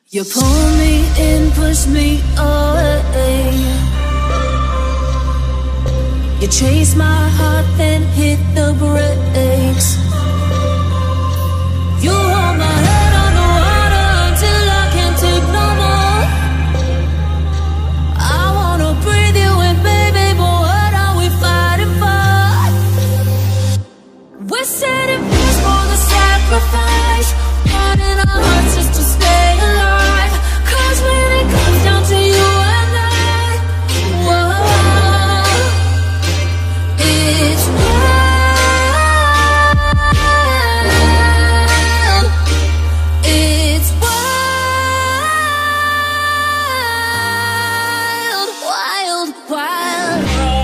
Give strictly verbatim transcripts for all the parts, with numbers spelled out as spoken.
You pull me in, push me away. You chase my heart, then hit the brakes. You hold my head underwater until I can't take no more. I wanna breathe you in, baby, but what are we fighting for? We're setting peace for the sacrifice, running our hearts just to stay alive. Cause when it comes down to you and I, whoa, it's wild, it's wild, wild, wild.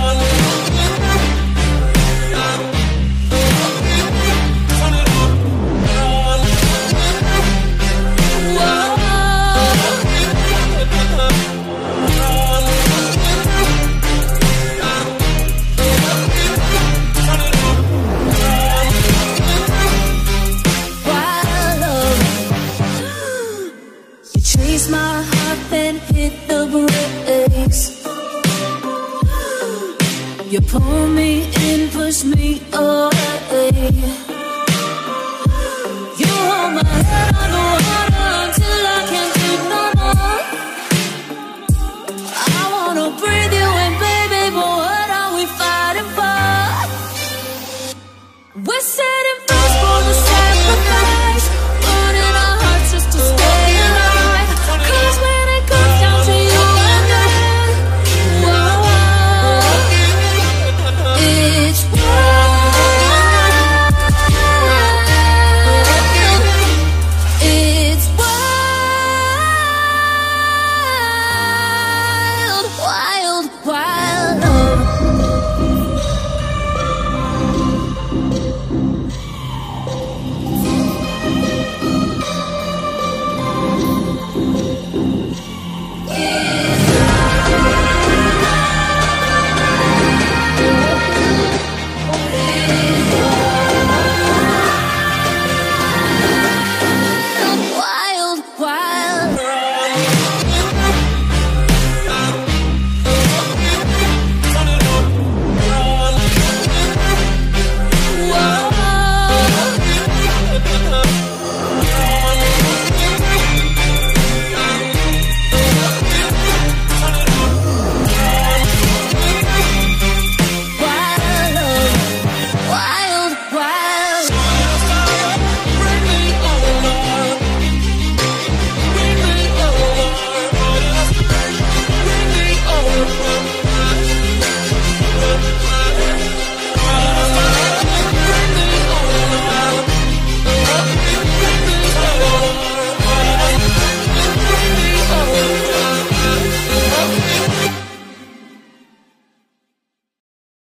Chase my heart, then hit the brakes. You pull me in, push me away.